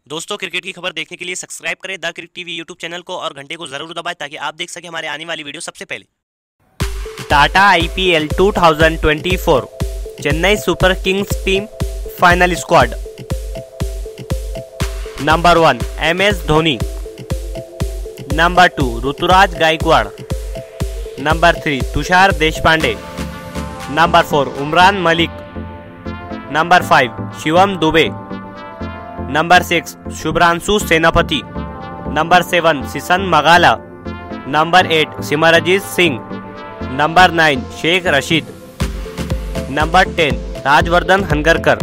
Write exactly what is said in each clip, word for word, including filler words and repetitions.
दोस्तों, क्रिकेट की खबर देखने के लिए सब्सक्राइब करें the Crick TV YouTube channel को और घंटे को जरूर दबाएं ताकि आप देख सकें हमारे आने वाली वीडियो सबसे पहले। टाटा आईपीएल दो हज़ार चौबीस Chennai Super Kings team final squad. Number one M S Dhoni, number two Ruturaj Gaikwad, number three Tushar Deshpande, number four Umran Malik, number five Shivam Dube, number six Shubhranshu Senapati, number seven Sisanda Magala, number eight Simarjeet Singh, number nine Shaikh Rasheed, number ten Rajvardhan Hangargekar,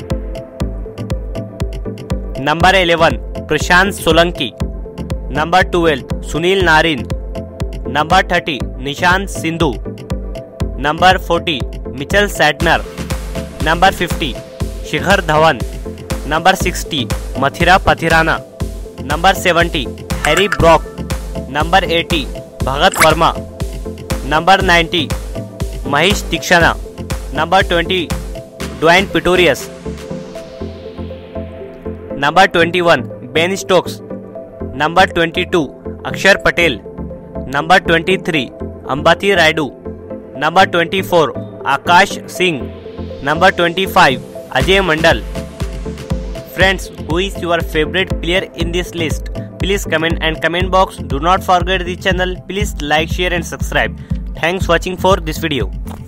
number eleven Prashant Solanki, number twelve Sunil Narine, number thirty Nishant Sindhu, number forty Mitchell Santner, number fifty Shikhar Dhawan, number sixty Matheesha Pathirana, number seventy Harry Brook, number eighty Bhagath Varma, number ninety Maheesh Theekshana, number twenty Dwaine Pretorius, number twenty one Ben Stokes, number twenty two Axar Patel, number twenty three Ambati Rayudu, number twenty four Akash Singh, number twenty five Ajay Mandal. Friends, who is your favorite player in this list? Please comment and comment box. Do not forget the channel. Please like, share and subscribe. Thanks watching for this video.